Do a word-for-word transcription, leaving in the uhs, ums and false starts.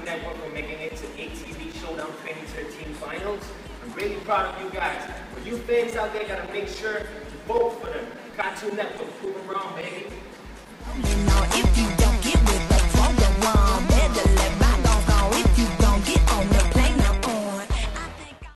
Network for making it to A T V Showdown twenty thirteen finals. I'm really proud of you guys. But you fans out there gotta make sure to vote for the Katoon Network. Prove them wrong, baby.